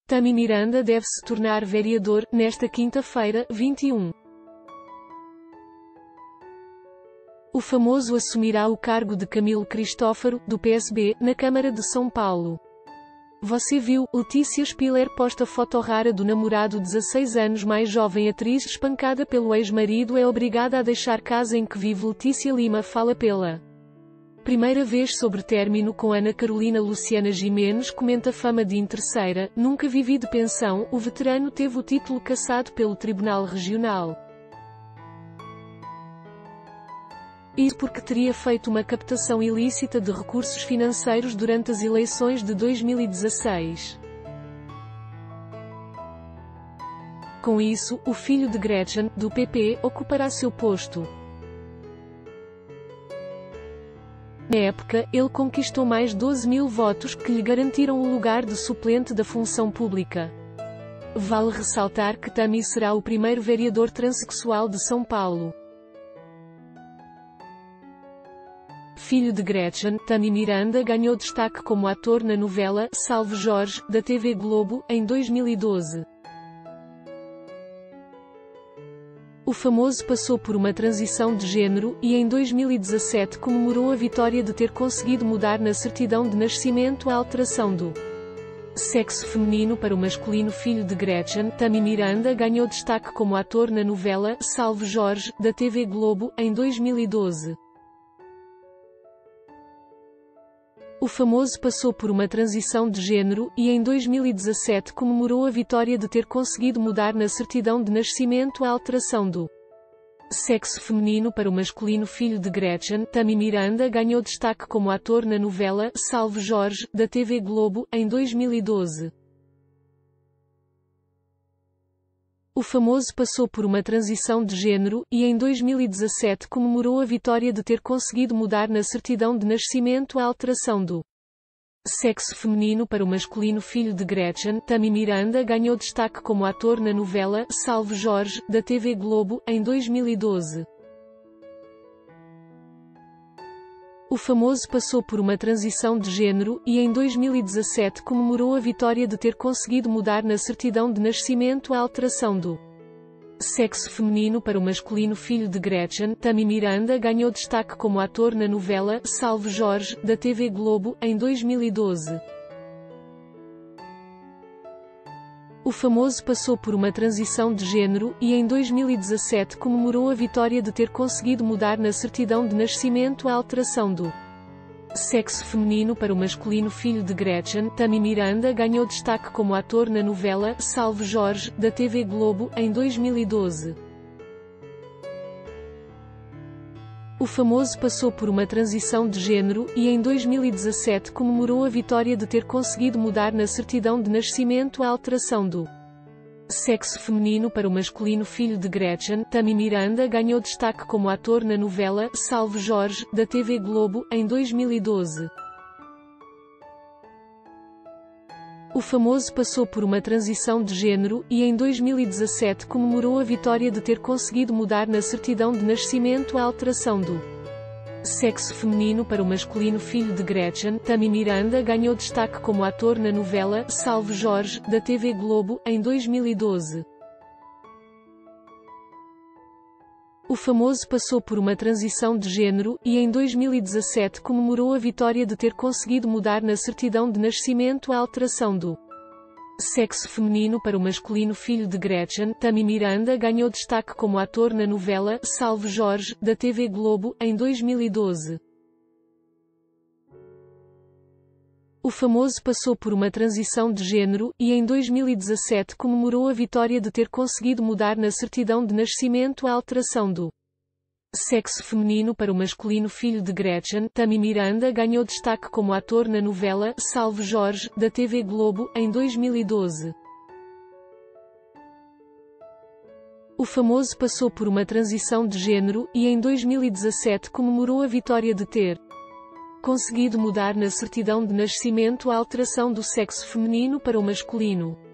Tami Miranda deve se tornar vereador, nesta quinta-feira, 21. O famoso assumirá o cargo de Camilo Cristófaro, do PSB, na Câmara de São Paulo. Você viu? Letícia Spiller posta foto rara do namorado 16 anos mais jovem. Atriz espancada pelo ex-marido é obrigada a deixar casa em que vive. Letícia Lima fala pela primeira vez sobre término com Ana Carolina. Luciana Gimenez comenta fama de interesseira. Nunca vivi de pensão. O veterano teve o título cassado pelo Tribunal Regional. Isso porque teria feito uma captação ilícita de recursos financeiros durante as eleições de 2016. Com isso, o filho de Gretchen, do PP, ocupará seu posto. Na época, ele conquistou mais 12.000 votos que lhe garantiram o lugar de suplente da função pública. Vale ressaltar que Tami será o primeiro vereador transexual de São Paulo. Filho de Gretchen, Tami Miranda ganhou destaque como ator na novela Salve Jorge, da TV Globo, em 2012. O famoso passou por uma transição de género, e em 2017 comemorou a vitória de ter conseguido mudar na certidão de nascimento a alteração do sexo feminino para o masculino. Filho de Gretchen, Tami Miranda ganhou destaque como ator na novela Salve Jorge, da TV Globo, em 2012. O famoso passou por uma transição de género, e em 2017 comemorou a vitória de ter conseguido mudar na certidão de nascimento a alteração do sexo feminino para o masculino. Filho de Gretchen, Tami Miranda ganhou destaque como ator na novela Salve Jorge, da TV Globo, em 2012. O famoso passou por uma transição de género, e em 2017 comemorou a vitória de ter conseguido mudar na certidão de nascimento a alteração do sexo feminino para o masculino. Filho de Gretchen, Tami Miranda ganhou destaque como ator na novela Salve Jorge, da TV Globo, em 2012. O famoso passou por uma transição de género, e em 2017 comemorou a vitória de ter conseguido mudar na certidão de nascimento a alteração do sexo feminino para o masculino. Filho de Gretchen, Tami Miranda ganhou destaque como ator na novela Salve Jorge, da TV Globo, em 2012. O famoso passou por uma transição de género, e em 2017 comemorou a vitória de ter conseguido mudar na certidão de nascimento a alteração do sexo feminino para o masculino. Filho de Gretchen, Tami Miranda ganhou destaque como ator na novela Salve Jorge, da TV Globo, em 2012. O famoso passou por uma transição de género, e em 2017 comemorou a vitória de ter conseguido mudar na certidão de nascimento a alteração do sexo feminino para o masculino. Filho de Gretchen, Tami Miranda ganhou destaque como ator na novela Salve Jorge, da TV Globo, em 2012. O famoso passou por uma transição de género, e em 2017 comemorou a vitória de ter conseguido mudar na certidão de nascimento a alteração do sexo feminino para o masculino. Filho de Gretchen, Tami Miranda ganhou destaque como ator na novela Salve Jorge, da TV Globo, em 2012. O famoso passou por uma transição de género, e em 2017 comemorou a vitória de ter conseguido mudar na certidão de nascimento a alteração do sexo feminino para o masculino. Filho de Gretchen, Tami Miranda ganhou destaque como ator na novela Salve Jorge, da TV Globo, em 2012. O famoso passou por uma transição de género, e em 2017 comemorou a vitória de ter conseguido mudar na certidão de nascimento a alteração do sexo feminino para o masculino. Filho de Gretchen, Tami Miranda ganhou destaque como ator na novela Salve Jorge, da TV Globo, em 2012. O famoso passou por uma transição de género, e em 2017 comemorou a vitória de ter conseguido mudar na certidão de nascimento a alteração do sexo feminino para o masculino.